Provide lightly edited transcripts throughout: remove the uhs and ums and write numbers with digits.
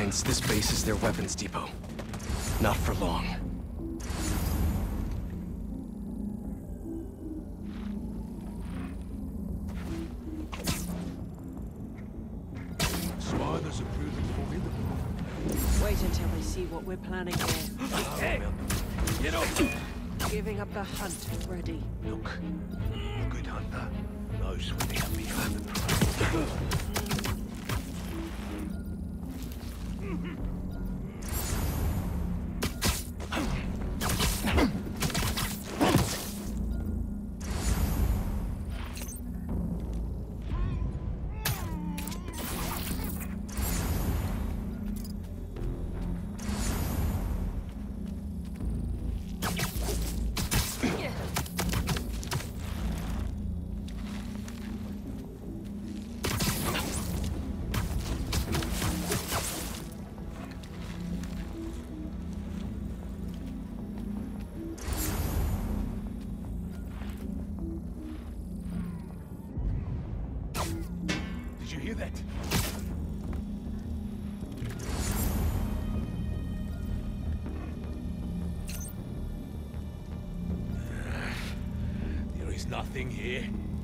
Alliance, this base is their weapons depot. Not for long. Spiders are proving formidable. Wait until they see what we're planning here. Hey! Get up! Giving up the hunt already. Look, a good hunter knows when the enemy have the prey. Did you hear that? There is nothing here.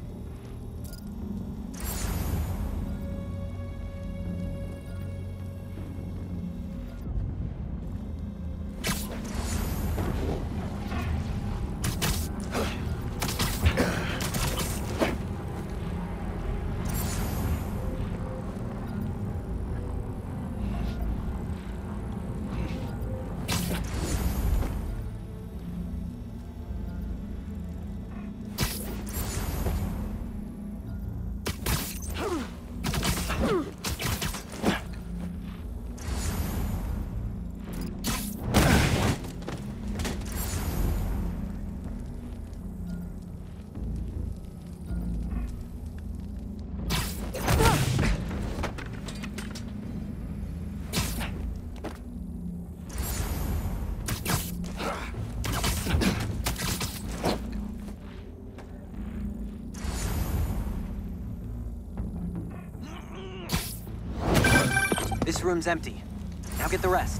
This room's empty. Now get the rest.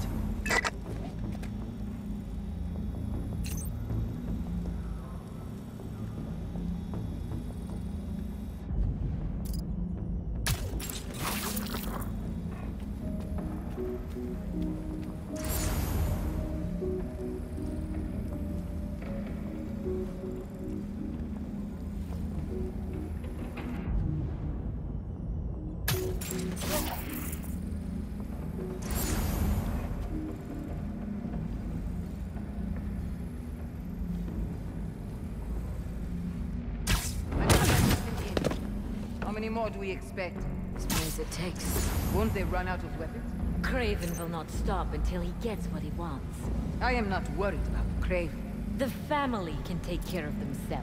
How many more do we expect? As many as it takes. Won't they run out of weapons? Craven will not stop until he gets what he wants. I am not worried about Craven. The family can take care of themselves.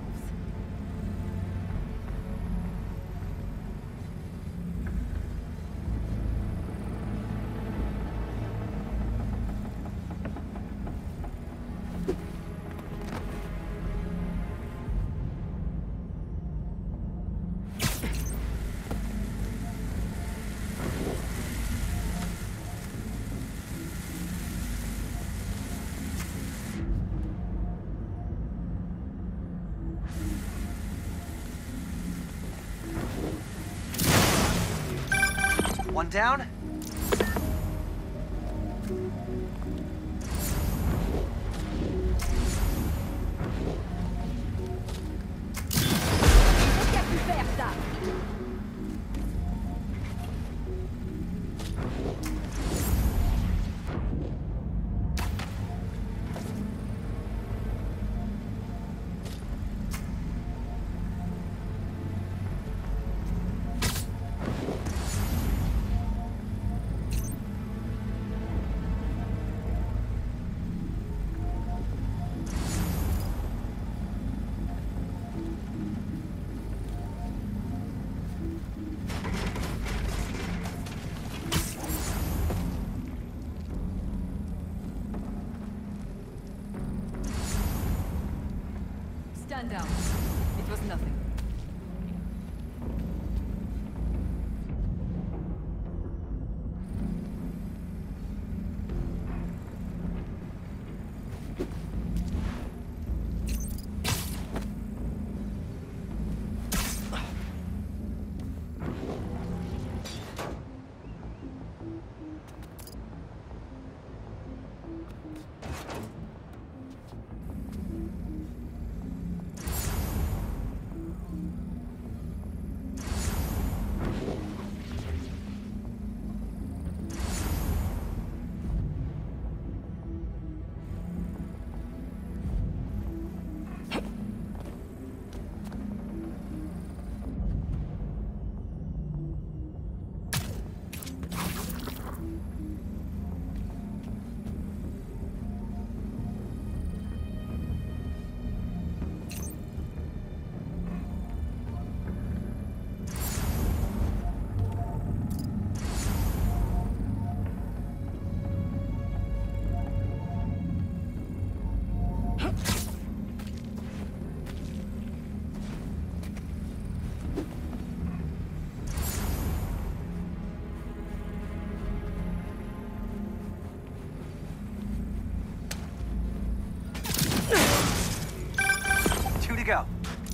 One down. Stand down. It was nothing. to go.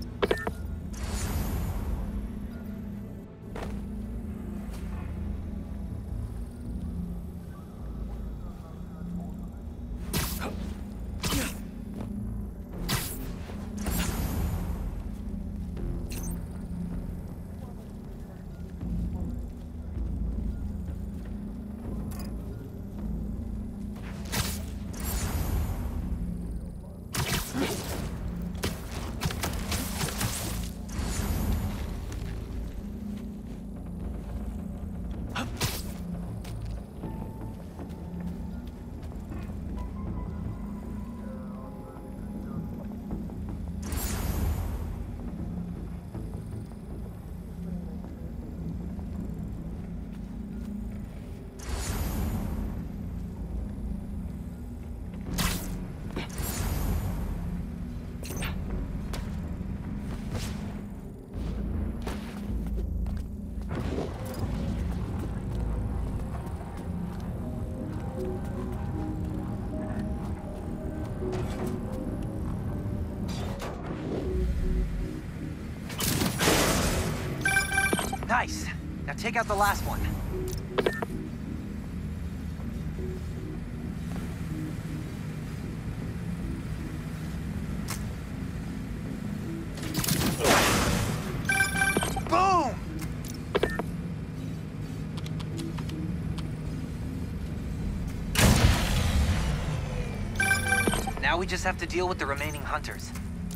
Nice. Now take out the last one. Boom! Now we just have to deal with the remaining hunters.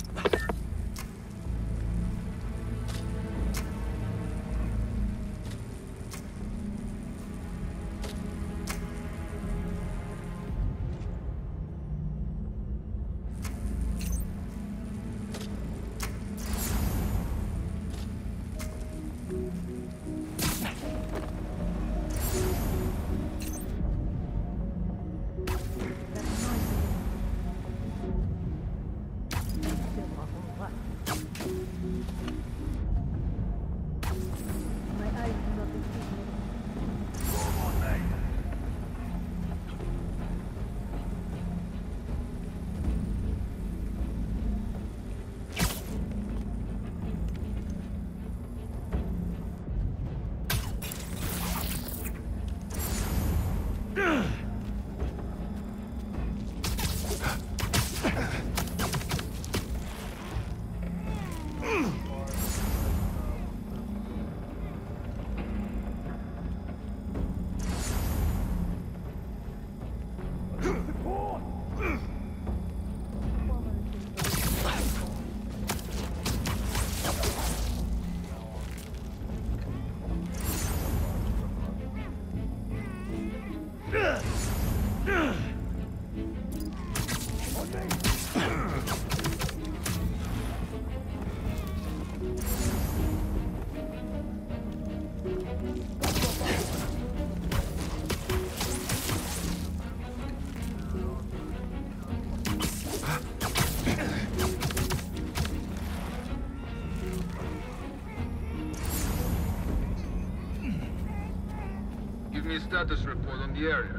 Give me a status report on the area.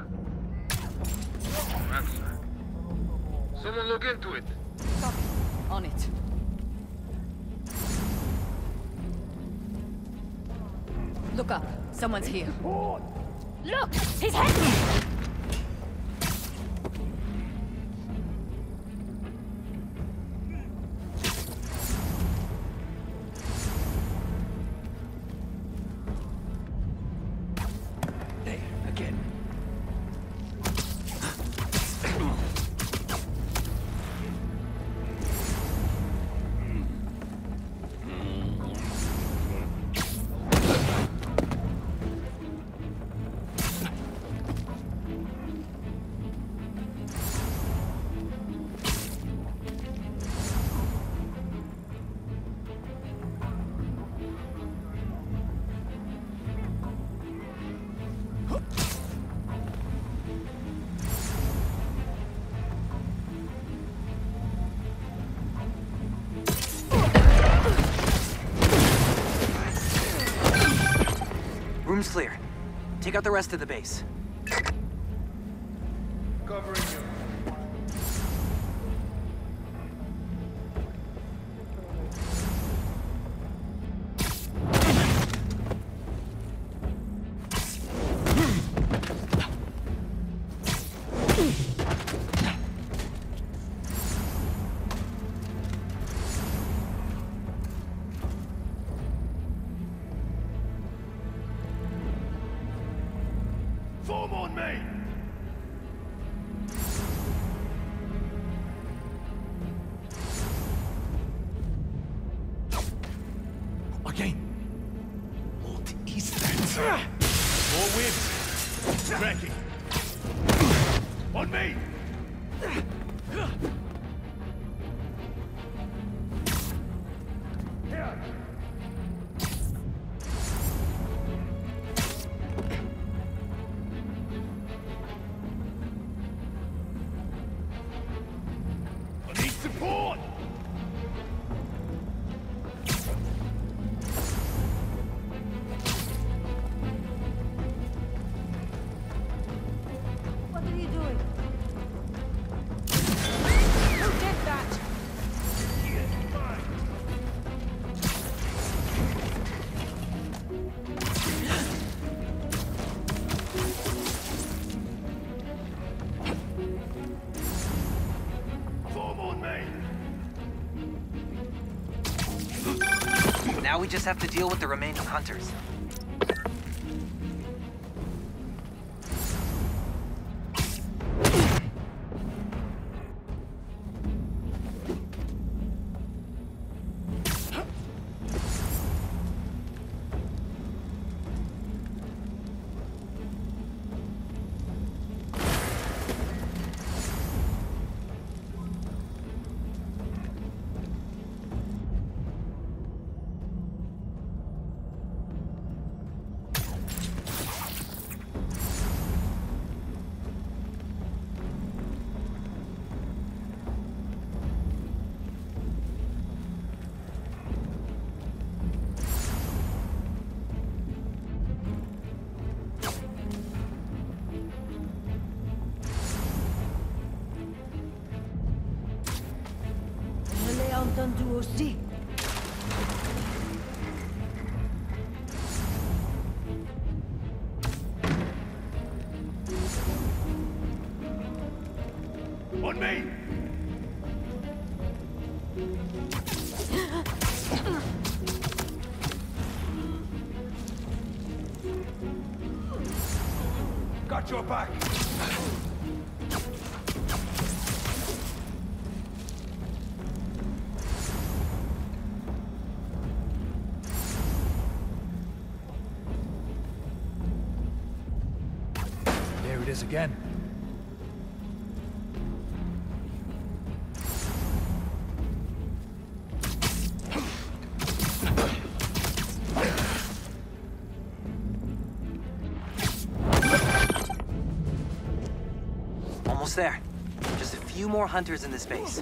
Answer. Someone look into it. Copy. On it. Look up. Someone's here. Look! His head! There, again. Room's clear. Take out the rest of the base. Covering you. again. What is that? More wind. Cracking. On me! I need support! What are you doing? Who did that? Form on me! Now we just have to deal with the remaining hunters. Je l'ai entendu aussi. On me! Got your back! There it is again. Almost there. Just a few more hunters in this base.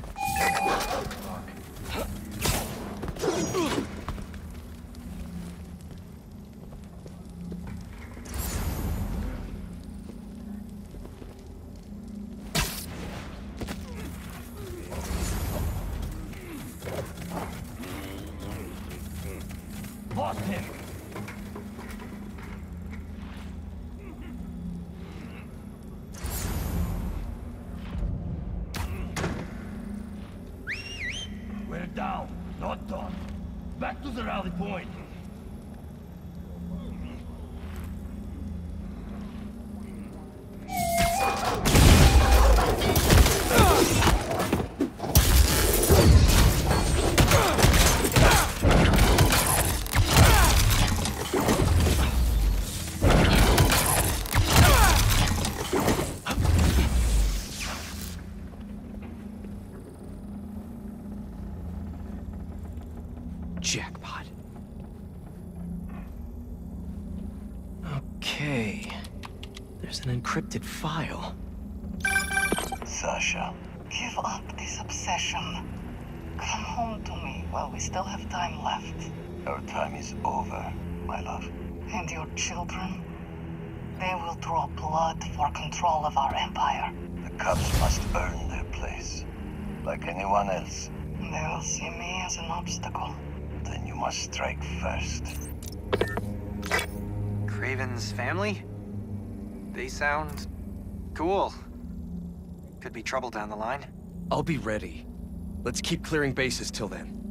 Lost him! We're down, not done. Back to the rally point. Jackpot. Okay. There's an encrypted file. Sasha. Give up this obsession. Come home to me while we still have time left. Our time is over, my love. And your children? They will draw blood for control of our empire. The cubs must earn their place, like anyone else. They will see me as an obstacle. Then you must strike first. Craven's family? They sound cool. Could be trouble down the line. I'll be ready. Let's keep clearing bases till then.